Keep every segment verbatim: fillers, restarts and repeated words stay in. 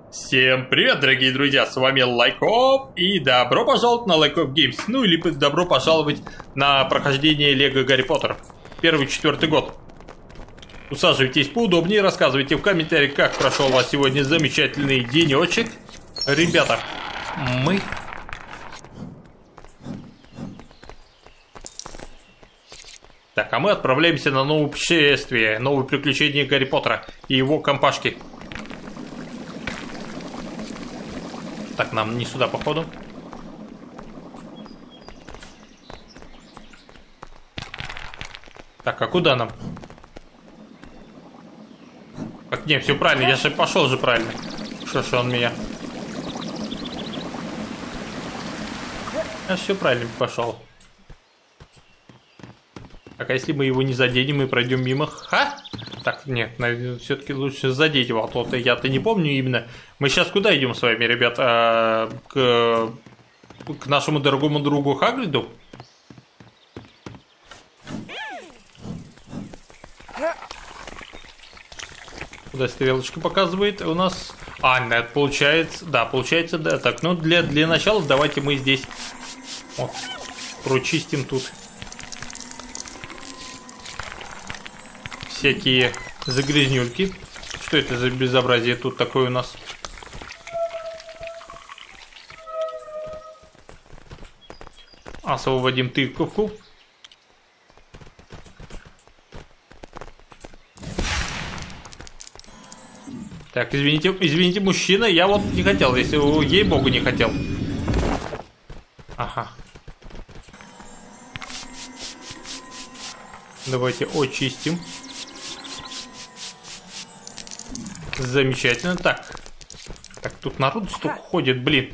Всем привет, дорогие друзья, с вами Лайкоп, и добро пожаловать на Лайкоп Геймс, ну или добро пожаловать на прохождение Лего Гарри Поттер, первый четвертый год. Усаживайтесь поудобнее, рассказывайте в комментариях, как прошел у вас сегодня замечательный денечек. Ребята, мы... Так, а мы отправляемся на новое путешествие, новые приключения Гарри Поттера и его компашки. Так, нам не сюда, походу. Так, а куда нам? Так, не, все правильно, я же пошел же правильно. Что ж он меня? Я все правильно пошел. Так, а если мы его не заденем и пройдем мимо? Ха? Так, нет, наверное, все-таки лучше задеть его, а то я-то не помню именно. Мы сейчас куда идем с вами, ребят? А, к, к нашему дорогому другу Хагриду? Куда стрелочка показывает у нас? А, нет, получается, да, получается, да. Так, ну для, для начала давайте мы здесь вот, прочистим тут всякие загрязнюльки. Что это за безобразие тут такое у нас? Освободим тыковку. Так, извините, извините, мужчина, я вот не хотел, если ей-богу не хотел. Ага. Давайте очистим. Замечательно. Так. Так, тут народ столько ходит, блин.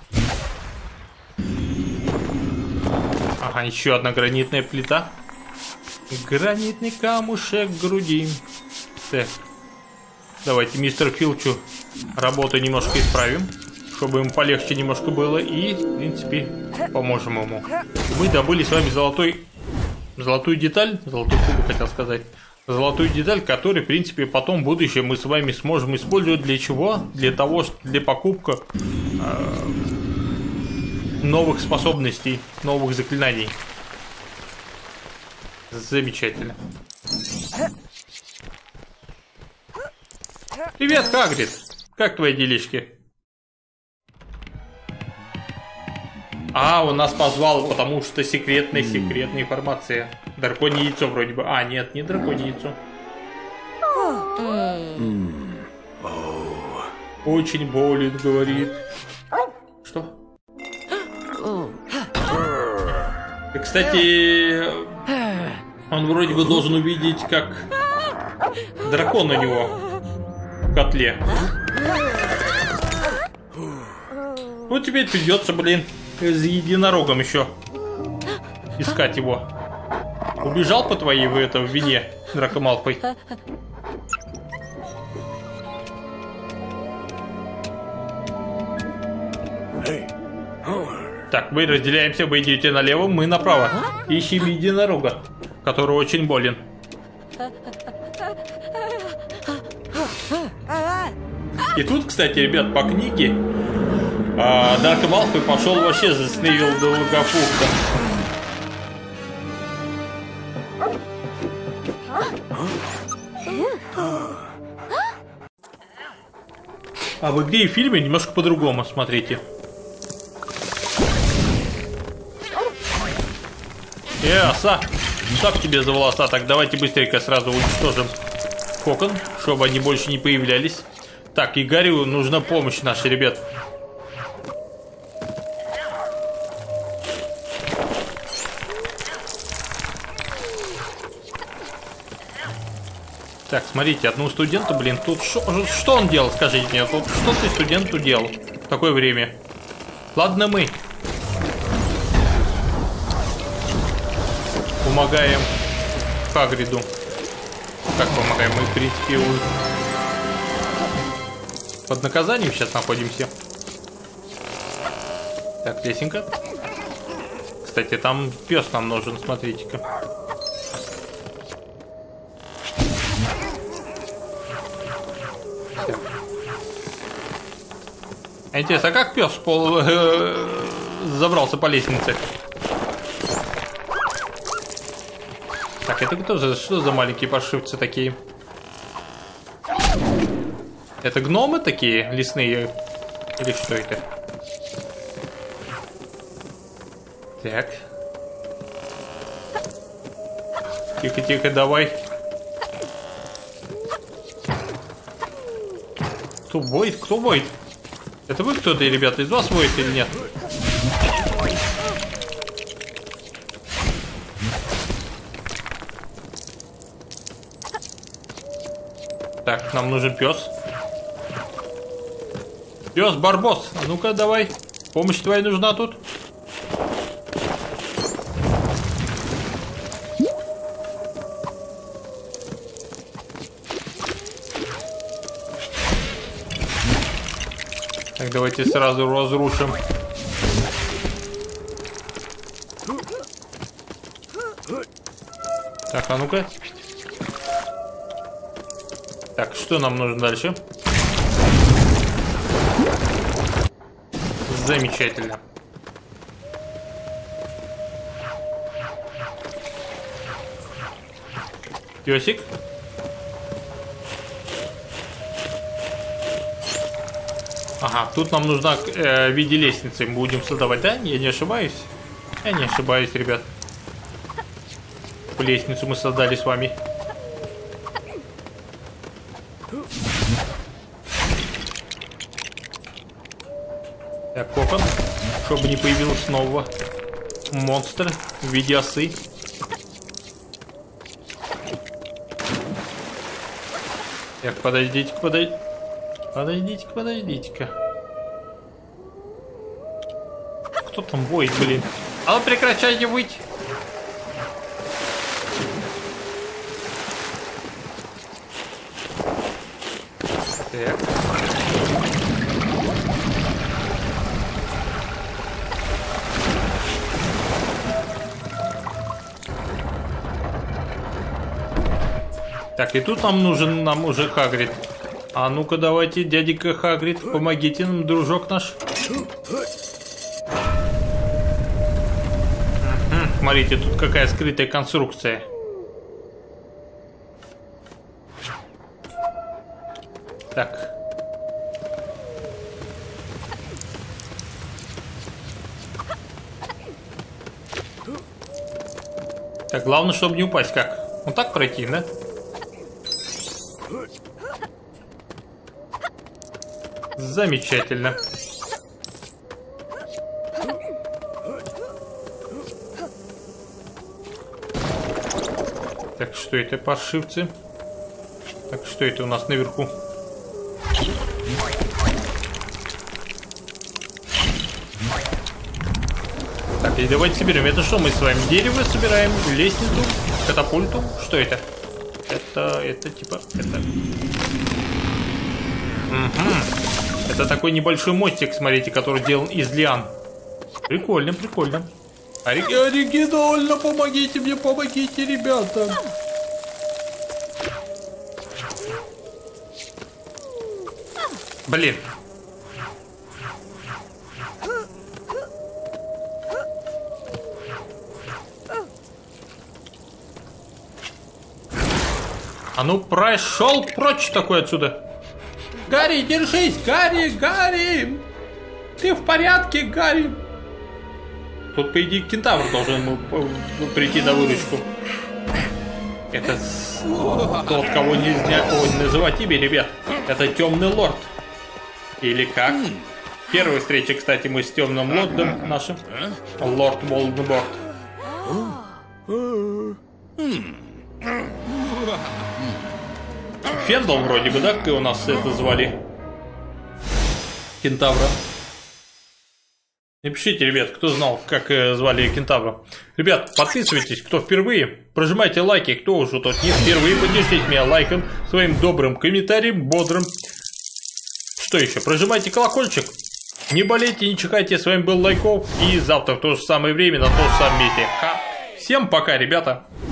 Ага, еще одна гранитная плита. Гранитный камушек в груди. Так. Давайте мистер Филчу работу немножко исправим, чтобы ему полегче немножко было. И, в принципе, поможем ему. Мы добыли с вами золотой... Золотую деталь. Золотую кубу хотел сказать. Золотую деталь, которую, в принципе, потом в будущем мы с вами сможем использовать для чего? Для того, что для покупки э, новых способностей, новых заклинаний. Замечательно. Привет, Хагрид! Как твои делишки? А, он нас позвал, потому что секретная, секретная информация. Драконье яйцо вроде бы. А, нет, не драконье яйцо. Очень болит, говорит. Что? И, кстати, он вроде бы должен увидеть, как дракон у него в котле. Ну, теперь придется, блин, с единорогом еще искать его. Убежал по твоей в это в вине, Драко Малфой. Так, мы разделяемся, вы идете налево, мы направо. Ищем единорога, который очень болен. И тут, кстати, ребят, по книге а, Драко Малфой пошел вообще за Снейвилл Долгопупса. А в игре и в фильме немножко по-другому, смотрите. Э, оса! Так тебе за волоса. Так, давайте быстренько сразу уничтожим кокон, чтобы они больше не появлялись. Так, и Гарри нужна помощь наша, ребят. Так, смотрите, одному студенту, блин, тут шо, что он делал, скажите мне, тут что ты студенту делал в такое время? Ладно, мы помогаем Хагриду. Как помогаем? Мы, в принципе, под наказанием сейчас находимся. Так, лесенка. Кстати, там пес нам нужен, смотрите-ка. Интересно, а как пес пол, э, забрался по лестнице? Так, это кто за, что за маленькие паршивцы такие? Это гномы такие лесные? Или что это? Так. Тихо-тихо, давай. Кто воет? Кто воет? Это вы кто-то, ребята? Из вас воет или нет? Так, нам нужен пес. Пес, Барбос, а ну-ка давай. Помощь твоя нужна тут. Так, давайте сразу разрушим. Так, а ну-ка. Так, что нам нужно дальше? Замечательно. Песик. Ага, тут нам нужна э, в виде лестницы. Мы будем создавать, да? Я не ошибаюсь? Я не ошибаюсь, ребят. Лестницу мы создали с вами. Так, кокон. Чтобы не появился снова монстр в виде осы. Так, подойдите-ка, подойдите. Подойдите-ка, подойдите-ка. Кто там воет, блин? А ну прекращайте выть. Так. Так, и тут нам нужен нам уже Хагрид. А ну-ка давайте, дяденька Хагрид, помогите нам, дружок наш. Угу, смотрите, тут какая скрытая конструкция. Так. Так, главное, чтобы не упасть. Как? Вот так пройти, да? Замечательно. Так, что это, паршивцы? Так, что это у нас наверху? Так, и давайте соберем. Это что мы с вами? Дерево собираем, лестницу, катапульту. Что это? Это, это типа, это... Угу. Это такой небольшой мостик, смотрите, который сделан из лиан. Прикольно, прикольно. Ори- оригинально, помогите мне, помогите, ребята. Блин. А ну, прошел прочь такой отсюда. Гарри, держись! Гарри, Гарри! Ты в порядке, Гарри? Тут, по идее, кентавр должен ему прийти на выручку. Это тот, кого нельзя называть имя, ребят. Это Темный Лорд. Или как? Первая встреча, кстати, мы с Темным Лордом нашим. Лорд Волдеморт. Фендал вроде бы, да, как у нас это звали? Кентавра. Напишите, ребят, кто знал, как э, звали кентавра. Ребят, подписывайтесь, кто впервые. Прожимайте лайки, кто уже тут не впервые. Поддержите меня лайком, своим добрым комментарием, бодрым. Что еще? Прожимайте колокольчик. Не болейте, не чихайте. С вами был Лайков. И завтра в то же самое время, на том же самом месте. Ха. Всем пока, ребята.